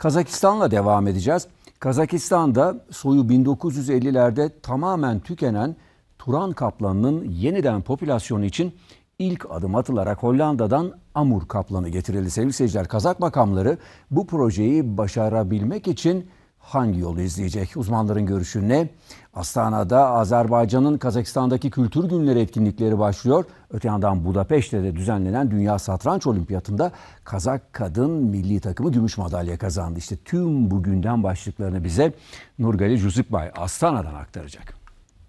Kazakistan'la devam edeceğiz. Kazakistan'da soyu 1950'lerde tamamen tükenen Turan kaplanının yeniden popülasyonu için ilk adım atılarak Hollanda'dan Amur kaplanı getirildi. Sevgili seyirciler, Kazak makamları bu projeyi başarabilmek için hangi yolu izleyecek? Uzmanların görüşü ne? Astana'da Azerbaycan'ın Kazakistan'daki kültür günleri etkinlikleri başlıyor. Öte yandan Budapeşte'de düzenlenen Dünya Satranç Olimpiyatında Kazak kadın milli takımı gümüş madalya kazandı. İşte tüm bugünden başlıklarını bize Nurgali Jusupbay Astana'dan aktaracak.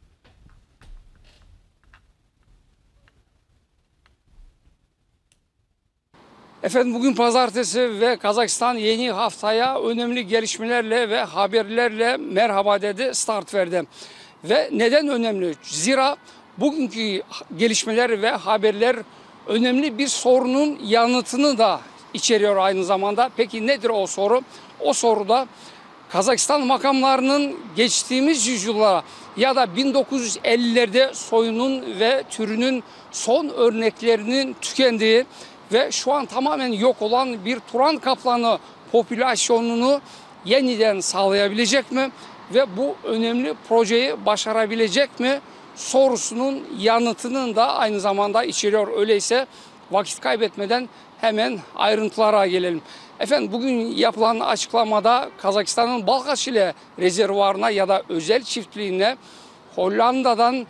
Efendim, bugün pazartesi ve Kazakistan yeni haftaya önemli gelişmelerle ve haberlerle merhaba dedi, start verdi. Ve neden önemli? Zira bugünkü gelişmeler ve haberler önemli bir sorunun yanıtını da içeriyor aynı zamanda. Peki nedir o soru? O soruda Kazakistan makamlarının geçtiğimiz yüzyıllara ya da 1950'lerde soyunun ve türünün son örneklerinin tükendiği ve şu an tamamen yok olan bir Turan kaplanı popülasyonunu yeniden sağlayabilecek mi ve bu önemli projeyi başarabilecek mi sorusunun yanıtının da aynı zamanda içeriyor. Öyleyse vakit kaybetmeden hemen ayrıntılara gelelim. Efendim, bugün yapılan açıklamada Kazakistan'ın Balkaşile rezervuarına ya da özel çiftliğine Hollanda'dan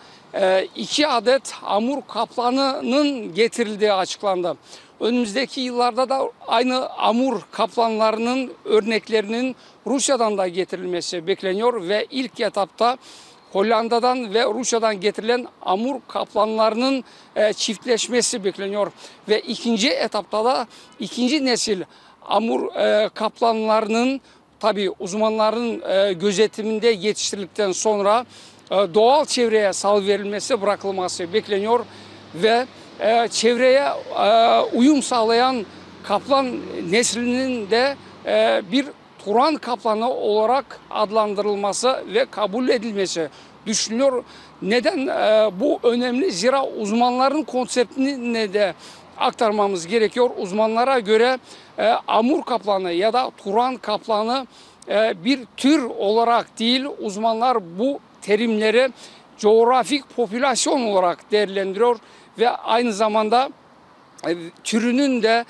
2 adet Amur kaplanının getirildiği açıklandı. Önümüzdeki yıllarda da aynı Amur kaplanlarının örneklerinin Rusya'dan da getirilmesi bekleniyor ve ilk etapta Hollanda'dan ve Rusya'dan getirilen Amur kaplanlarının çiftleşmesi bekleniyor. Ve ikinci etapta da ikinci nesil Amur kaplanlarının tabii uzmanların gözetiminde yetiştirildikten sonra doğal çevreye salıverilmesi, bırakılması bekleniyor ve çevreye uyum sağlayan kaplan neslinin de bir Turan kaplanı olarak adlandırılması ve kabul edilmesi düşünülüyor. Neden bu önemli? Zira uzmanların konseptini de aktarmamız gerekiyor. Uzmanlara göre Amur kaplanı ya da Turan kaplanı bir tür olarak değil, uzmanlar bu terimleri coğrafik popülasyon olarak değerlendiriyor ve aynı zamanda türünün de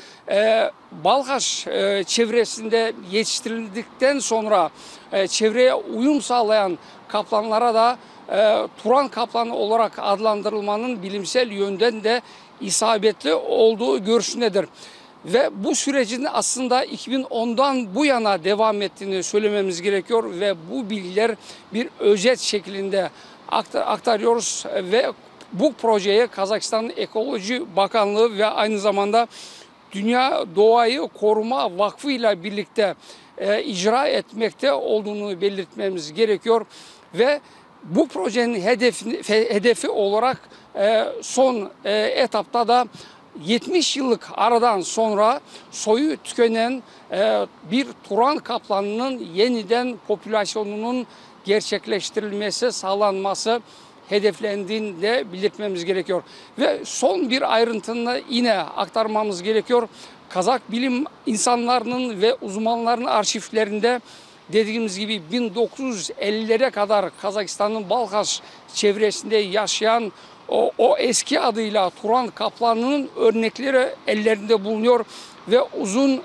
Balkaş çevresinde yetiştirildikten sonra çevreye uyum sağlayan kaplanlara da Turan kaplanı olarak adlandırılmanın bilimsel yönden de isabetli olduğu görüşündedir. Ve bu sürecin aslında 2010'dan bu yana devam ettiğini söylememiz gerekiyor ve bu bilgiler bir özet şeklinde aktarıyoruz ve bu projeye Kazakistan Ekoloji Bakanlığı ve aynı zamanda Dünya Doğayı Koruma Vakfı ile birlikte icra etmekte olduğunu belirtmemiz gerekiyor ve bu projenin hedefi olarak son etapta da 70 yıllık aradan sonra soyu tükenen bir Turan kaplanının yeniden popülasyonunun gerçekleştirilmesi, sağlanması hedeflendiğini de belirtmemiz gerekiyor. Ve son bir ayrıntını yine aktarmamız gerekiyor. Kazak bilim insanlarının ve uzmanların arşivlerinde dediğimiz gibi 1950'lere kadar Kazakistan'ın Balkaş çevresinde yaşayan o eski adıyla Turan kaplanının örnekleri ellerinde bulunuyor ve uzun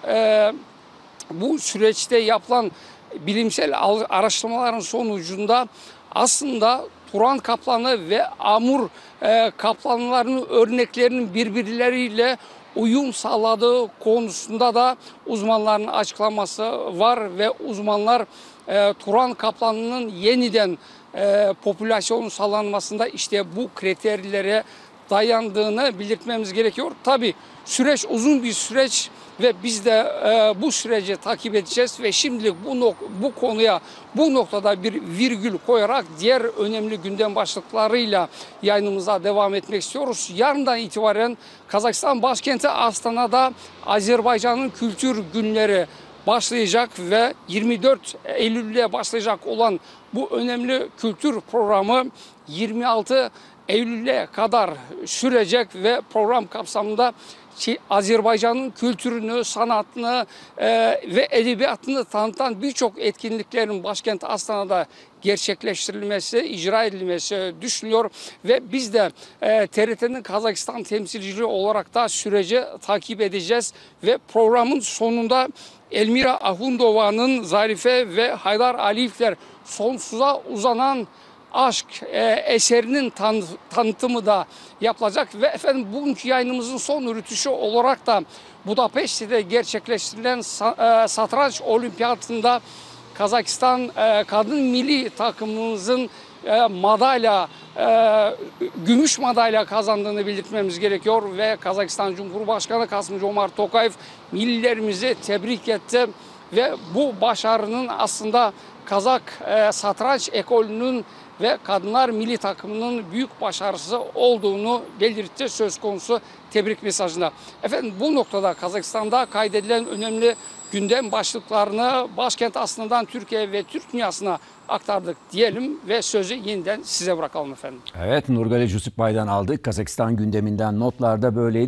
bu süreçte yapılan bilimsel araştırmaların sonucunda aslında Turan kaplanı ve Amur kaplanlarının örneklerinin birbirleriyle uyum sağladığı konusunda da uzmanların açıklaması var ve uzmanlar Turan kaplanının yeniden popülasyonun sağlanmasında işte bu kriterlere dayandığını belirtmemiz gerekiyor. Tabii süreç uzun bir süreç ve biz de bu süreci takip edeceğiz ve şimdilik bu konuya bu noktada bir virgül koyarak diğer önemli gündem başlıklarıyla yayınımıza devam etmek istiyoruz. Yarından itibaren Kazakistan başkenti Astana'da Azerbaycan'ın kültür günleri başlayacak ve 24 Eylül'de başlayacak olan bu önemli kültür programı 26 Eylül'e kadar sürecek ve program kapsamında Azerbaycan'ın kültürünü, sanatını ve edebiyatını tanıtan birçok etkinliklerin başkent Astana'da gerçekleştirilmesi, icra edilmesi düşünülüyor ve biz de TRT'nin Kazakistan temsilciliği olarak da süreci takip edeceğiz ve programın sonunda Elmira Ahundova'nın Zarife ve Haydar Aliyevler sonsuza uzanan aşk eserinin tanıtımı da yapılacak ve efendim bugünkü yayınımızın son yürütüşü olarak da Budapeşte'de gerçekleştirilen satranç olimpiyatında Kazakistan kadın milli takımımızın gümüş madalya kazandığını belirtmemiz gerekiyor ve Kazakistan Cumhurbaşkanı Kasım-Jomart Tokayev millilerimizi tebrik etti ve bu başarının aslında Kazak satranç ekolünün ve kadınlar milli takımının büyük başarısı olduğunu belirtti söz konusu tebrik mesajında. Efendim bu noktada Kazakistan'da kaydedilen önemli gündem başlıklarını başkent Astana'dan Türkiye ve Türk dünyasına aktardık diyelim ve sözü yeniden size bırakalım efendim. Evet, Nurgale Jusupbay'dan aldık. Kazakistan gündeminden notlar da böyleydi.